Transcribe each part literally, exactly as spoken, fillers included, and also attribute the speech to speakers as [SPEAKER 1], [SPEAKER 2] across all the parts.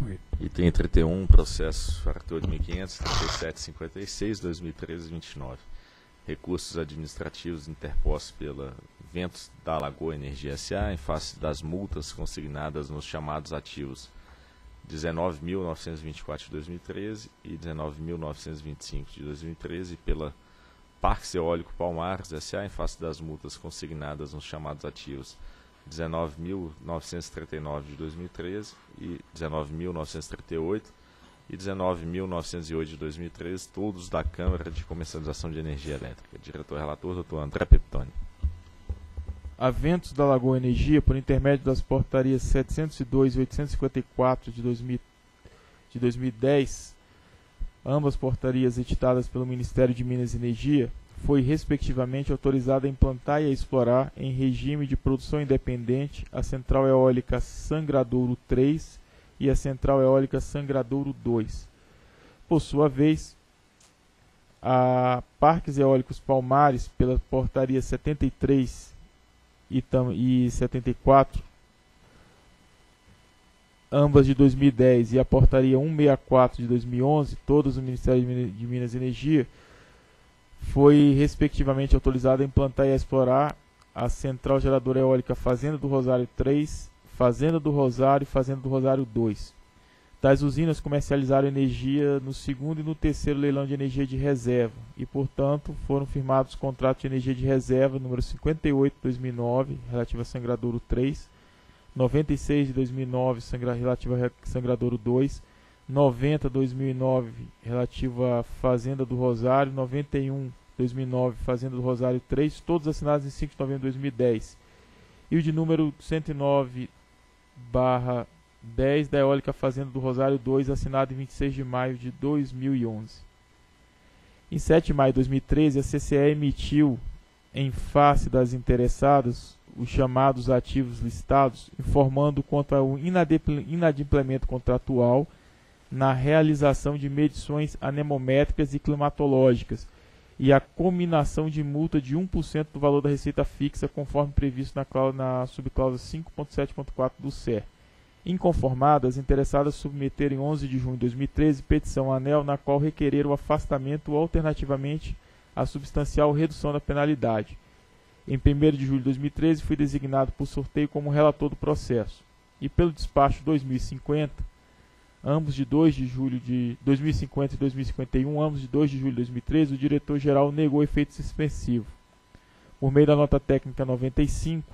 [SPEAKER 1] Item trinta e um, processo quarenta e oito mil quinhentos, trinta e sete cinquenta e seis, dois mil e treze, vinte e nove. Recursos administrativos interpostos pela Ventos da Lagoa Energia S A em face das multas consignadas nos chamados ativos dezenove mil novecentos e vinte e quatro de dois mil e treze e dezenove mil novecentos e vinte e cinco de dois mil e treze pela Parques Eólico Palmares S A em face das multas consignadas nos chamados ativos dezenove mil novecentos e trinta e nove de dois mil e treze e dezenove mil novecentos e trinta e oito e dezenove mil novecentos e oito de dois mil e treze, todos da Câmara de Comercialização de Energia Elétrica. Diretor-relator, doutor André Peptoni.
[SPEAKER 2] A Ventos da Lagoa Energia, por intermédio das portarias setecentos e dois e oitocentos e cinquenta e quatro de, dois mil, de dois mil e dez, ambas portarias editadas pelo Ministério de Minas e Energia, foi respectivamente autorizada a implantar e a explorar, em regime de produção independente, a Central Eólica Sangradouro três e a Central Eólica Sangradouro dois. Por sua vez, a Parques Eólicos Palmares, pela portaria setenta e três e setenta e quatro, ambas de dois mil e dez, e a portaria cento e sessenta e quatro de dois mil e onze, todas do Ministério de Minas e Energia, foi respectivamente autorizada a implantar e a explorar a Central Geradora Eólica Fazenda do Rosário três, Fazenda do Rosário e Fazenda do Rosário dois. Tais usinas comercializaram energia no segundo e no terceiro leilão de energia de reserva e, portanto, foram firmados contratos de energia de reserva número cinquenta e oito de dois mil e nove, relativa a Sangradouro três, noventa e seis de dois mil e nove, relativa a Sangradouro dois, noventa de dois mil e nove, relativa à Fazenda do Rosário, noventa e um de dois mil e nove, Fazenda do Rosário três, todos assinados em cinco de novembro de dois mil e dez. E o de número cento e nove barra dez da Eólica Fazenda do Rosário dois, assinado em vinte e seis de maio de dois mil e onze. Em sete de maio de dois mil e treze, a C C E emitiu, em face das interessadas, os chamados ativos listados, informando quanto ao inadimplemento contratual na realização de medições anemométricas e climatológicas e a cominação de multa de um por cento do valor da receita fixa, conforme previsto na, na subcláusula cinco ponto sete ponto quatro do C E R. Inconformadas, interessadas submeteram em onze de junho de dois mil e treze petição à ANEEL, na qual requereram o afastamento ou, alternativamente, a substancial redução da penalidade. Em primeiro de julho de dois mil e treze, fui designado por sorteio como relator do processo. E pelo despacho dois mil e cinquenta, ambos de dois de julho de dois mil e cinquenta e dois mil e cinquenta e um, ambos de dois de julho de dois mil e treze, o diretor-geral negou efeito suspensivo. Por meio da nota técnica noventa e cinco,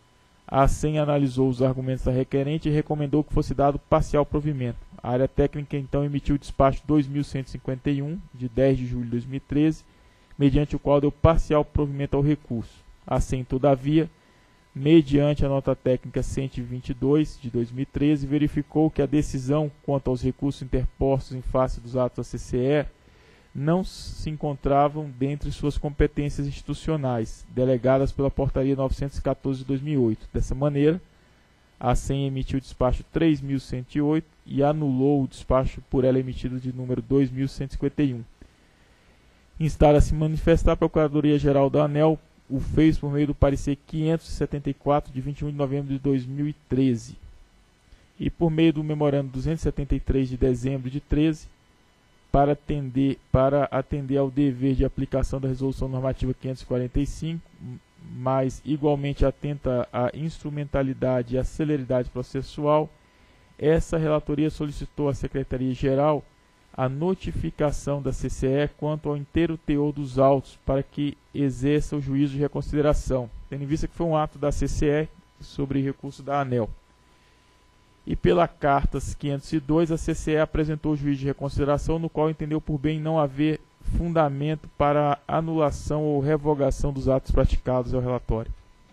[SPEAKER 2] a ACEM analisou os argumentos da requerente e recomendou que fosse dado parcial provimento. A área técnica então emitiu o despacho dois mil cento e cinquenta e um, de dez de julho de dois mil e treze, mediante o qual deu parcial provimento ao recurso. A ACEM, todavia, mediante a nota técnica cento e vinte e dois, de dois mil e treze, verificou que a decisão quanto aos recursos interpostos em face dos atos da C C E não se encontravam dentre suas competências institucionais, delegadas pela portaria novecentos e quatorze de dois mil e oito. Dessa maneira, a ACEM emitiu o despacho três mil cento e oito e anulou o despacho por ela emitido de número dois mil cento e cinquenta e um. Instada a se manifestar, a Procuradoria-Geral da ANEEL o fez por meio do parecer quinhentos e setenta e quatro, de vinte e um de novembro de dois mil e treze. E por meio do memorando duzentos e setenta e três, de dezembro de treze, para atender, para atender ao dever de aplicação da Resolução Normativa quinhentos e quarenta e cinco, mas igualmente atenta à instrumentalidade e à celeridade processual, essa relatoria solicitou à Secretaria-Geral a notificação da C C E quanto ao inteiro teor dos autos para que exerça o juízo de reconsideração, tendo em vista que foi um ato da C C E sobre recurso da ANEEL. E pela carta quinhentos e dois, a C C E apresentou o juízo de reconsideração, no qual entendeu por bem não haver fundamento para anulação ou revogação dos atos praticados ao relatório.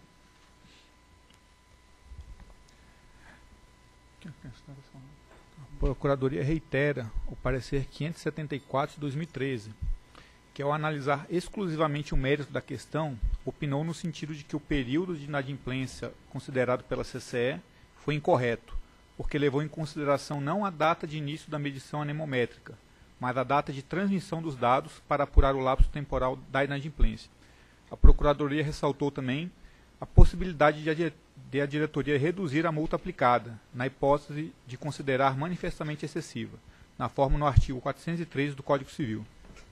[SPEAKER 3] A Procuradoria reitera o parecer quinhentos e setenta e quatro de dois mil e treze, que ao analisar exclusivamente o mérito da questão, opinou no sentido de que o período de inadimplência considerado pela C C E foi incorreto, porque levou em consideração não a data de início da medição anemométrica, mas a data de transmissão dos dados para apurar o lapso temporal da inadimplência. A Procuradoria ressaltou também a possibilidade de a, de a diretoria reduzir a multa aplicada, na hipótese de considerar manifestamente excessiva, na forma no artigo quatrocentos e treze do Código Civil.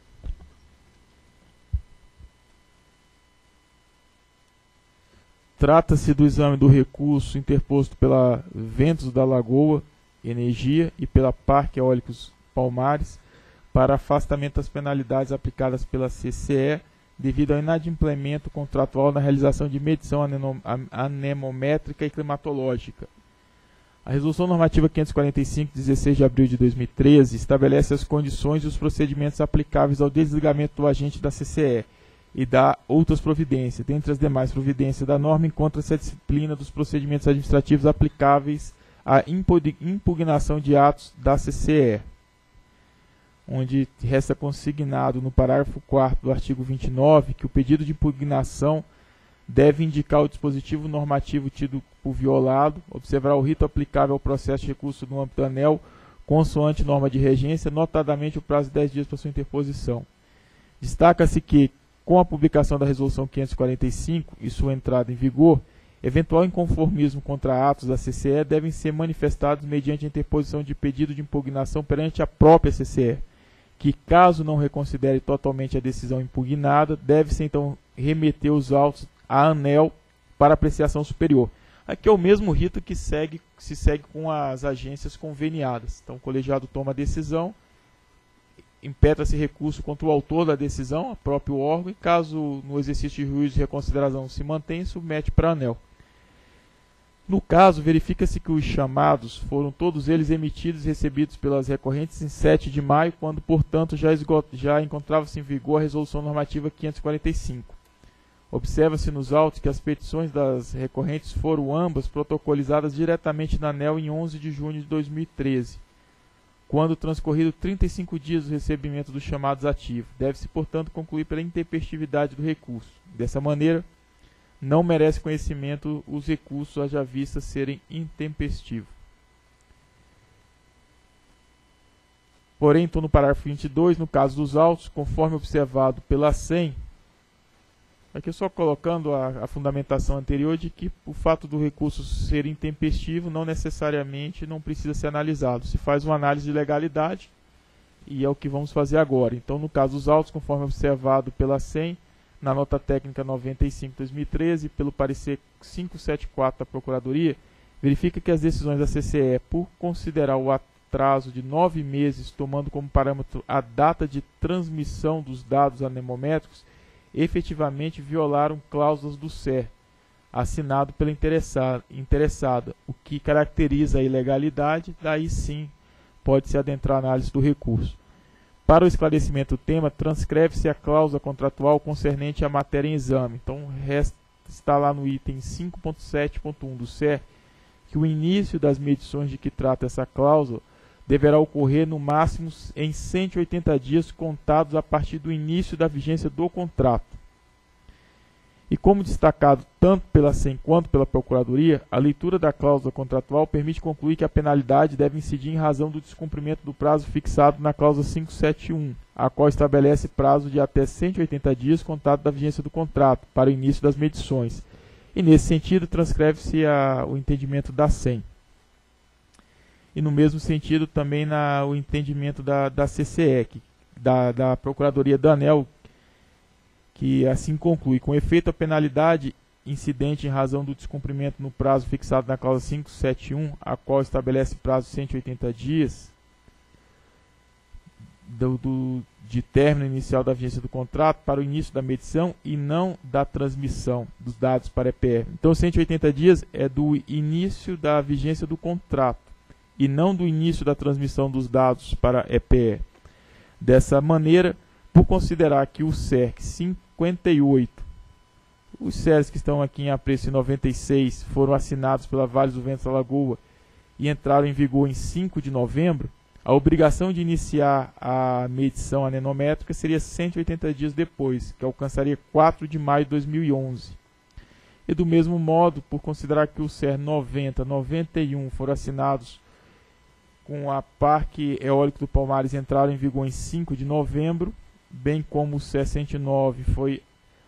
[SPEAKER 2] Trata-se do exame do recurso interposto pela Ventos da Lagoa Energia e pela Parque Eólicos Palmares para afastamento das penalidades aplicadas pela C C E devido ao inadimplemento contratual na realização de medição anemométrica e climatológica. A Resolução Normativa quinhentos e quarenta e cinco, de dezesseis de abril de dois mil e treze, estabelece as condições e os procedimentos aplicáveis ao desligamento do agente da C C E e dá outras providências. Dentre as demais providências da norma, encontra-se a disciplina dos procedimentos administrativos aplicáveis à impugnação de atos da C C E, onde resta consignado no parágrafo quarto do artigo vinte e nove que o pedido de impugnação deve indicar o dispositivo normativo tido por violado, observar o rito aplicável ao processo de recurso no âmbito do ANEEL, consoante norma de regência, notadamente o prazo de dez dias para sua interposição. Destaca-se que, com a publicação da Resolução quinhentos e quarenta e cinco e sua entrada em vigor, eventual inconformismo contra atos da C C E devem ser manifestados mediante a interposição de pedido de impugnação perante a própria C C E, que, caso não reconsidere totalmente a decisão impugnada, deve-se então remeter os autos à ANEEL para apreciação superior. Aqui é o mesmo rito que segue, se segue com as agências conveniadas. Então, o colegiado toma a decisão, impetra-se recurso contra o autor da decisão, o próprio órgão, e caso no exercício de juízo de reconsideração se mantém, submete para a ANEEL. No caso, verifica-se que os chamados foram todos eles emitidos e recebidos pelas recorrentes em sete de maio, quando, portanto, já, já encontrava-se em vigor a Resolução Normativa quinhentos e quarenta e cinco. Observa-se nos autos que as petições das recorrentes foram ambas protocolizadas diretamente na ANEEL em onze de junho de dois mil e treze. Quando transcorrido trinta e cinco dias do recebimento dos chamados ativos, deve-se, portanto, concluir pela intempestividade do recurso. Dessa maneira, não merece conhecimento os recursos haja vista serem intempestivos. Porém, estou no parágrafo vinte e dois, no caso dos autos, conforme observado pela S E M, aqui só colocando a, a fundamentação anterior de que o fato do recurso ser intempestivo não necessariamente não precisa ser analisado. Se faz uma análise de legalidade e é o que vamos fazer agora. Então, no caso dos autos, conforme observado pela S E M, na nota técnica noventa e cinco de dois mil e treze, pelo parecer quinhentos e setenta e quatro da Procuradoria, verifica que as decisões da C C E, por considerar o atraso de nove meses, tomando como parâmetro a data de transmissão dos dados anemométricos, efetivamente violaram cláusulas do C E R, assinado pela interessada, interessada, o que caracteriza a ilegalidade, daí sim pode-se adentrar a análise do recurso. Para o esclarecimento do tema, transcreve-se a cláusula contratual concernente à matéria em exame. Então, resta, está lá no item cinco ponto sete ponto um do C E R, que o início das medições de que trata essa cláusula deverá ocorrer no máximo em cento e oitenta dias contados a partir do início da vigência do contrato. E como destacado tanto pela S E M quanto pela Procuradoria, a leitura da cláusula contratual permite concluir que a penalidade deve incidir em razão do descumprimento do prazo fixado na cláusula quinhentos e setenta e um, a qual estabelece prazo de até cento e oitenta dias contado da vigência do contrato para o início das medições. E nesse sentido, transcreve-se o entendimento da S E M. E no mesmo sentido também na, o entendimento da, da C C E, que, da, da Procuradoria do ANEEL, que assim conclui: com efeito a penalidade incidente em razão do descumprimento no prazo fixado na cláusula quinhentos e setenta e um, a qual estabelece prazo de cento e oitenta dias do, do, de término inicial da vigência do contrato para o início da medição e não da transmissão dos dados para E P E. Então, cento e oitenta dias é do início da vigência do contrato e não do início da transmissão dos dados para E P E. Dessa maneira, por considerar que o C E R C cinquenta e oito, os C E R Cs que estão aqui em apreço em noventa e seis foram assinados pela Vale do Ventos da Lagoa e entraram em vigor em cinco de novembro, a obrigação de iniciar a medição anemométrica seria cento e oitenta dias depois, que alcançaria quatro de maio de dois mil e onze. E do mesmo modo, por considerar que o C E R noventa, noventa e um foram assinados com a Parque Eólico do Palmares, entraram em vigor em cinco de novembro, bem como o C E R cento e nove foi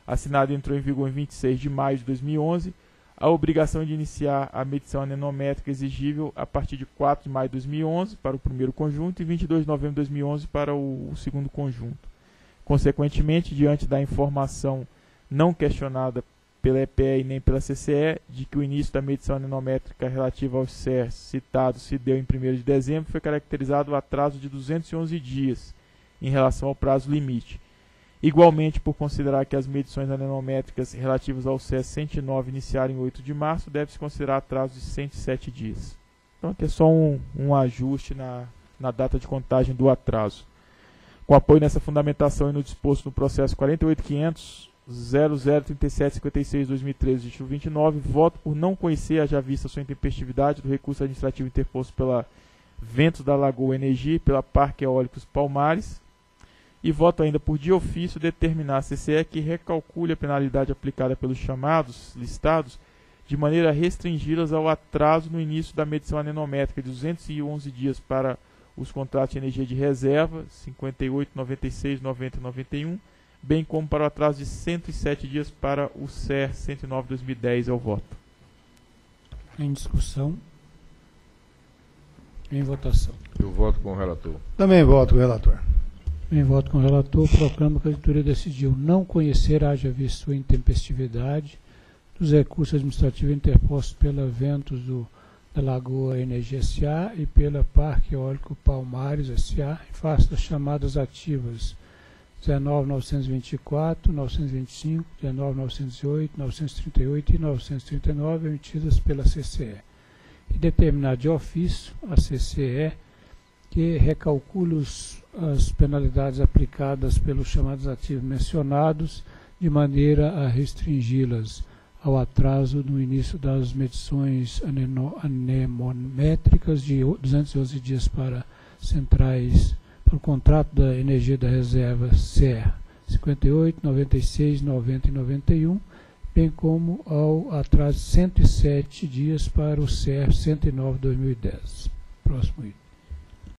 [SPEAKER 2] assinado e entrou em vigor em vinte e seis de maio de dois mil e onze, a obrigação de iniciar a medição anemométrica exigível a partir de quatro de maio de dois mil e onze para o primeiro conjunto e vinte e dois de novembro de dois mil e onze para o, o segundo conjunto. Consequentemente, diante da informação não questionada pela E P E e nem pela C C E de que o início da medição anemométrica relativa aos C E R citados se deu em primeiro de dezembro, foi caracterizado o atraso de duzentos e onze dias em relação ao prazo limite. Igualmente, por considerar que as medições anemométricas relativas ao C E S cento e nove iniciaram em oito de março, deve-se considerar atraso de cento e sete dias. Então aqui é só um, um ajuste na, na data de contagem do atraso. Com apoio nessa fundamentação e no disposto no processo quarenta e oito ponto quinhentos ponto zero zero trinta e sete cinquenta e seis barra dois mil e treze, título vinte e nove, voto por não conhecer a já vista sua intempestividade do recurso administrativo interposto pela Ventos da Lagoa Energia e pela Parque Eólicos Palmares. E voto ainda por de ofício determinar a C C E que recalcule a penalidade aplicada pelos chamados listados de maneira a restringi-las ao atraso no início da medição anemométrica de duzentos e onze dias para os contratos de energia de reserva, cinquenta e oito, noventa e seis, noventa e noventa e um, bem como para o atraso de cento e sete dias para o C E R cento e nove barra dois mil e dez. Ao voto.
[SPEAKER 4] Em discussão. Em votação.
[SPEAKER 5] Eu voto com o relator.
[SPEAKER 6] Também voto com o relator.
[SPEAKER 4] Em voto com o relator, proclamo que a editoria decidiu não conhecer, haja visto sua intempestividade, dos recursos administrativos interpostos pela Ventos do, da Lagoa Energia S A e pela Parque Eólico Palmares S A em face das chamadas ativas dezenove mil novecentos e vinte e quatro, novecentos e vinte e cinco, dezenove mil novecentos e oito, novecentos e trinta e oito e novecentos e trinta e nove emitidas pela C C E. E determinar de ofício a C C E que recalcule os, as penalidades aplicadas pelos chamados ativos mencionados de maneira a restringi-las ao atraso no início das medições anemométricas de duzentos e onze dias para centrais, para o contrato da energia da reserva C E R cinquenta e oito, noventa e seis, noventa e noventa e um, bem como ao atraso de cento e sete dias para o C E R cento e nove barra dois mil e dez. Próximo item.